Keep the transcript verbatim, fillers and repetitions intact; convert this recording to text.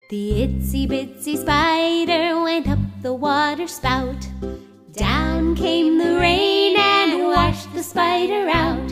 The itsy-bitsy spider went up the water spout. Down came the rain and washed the spider out.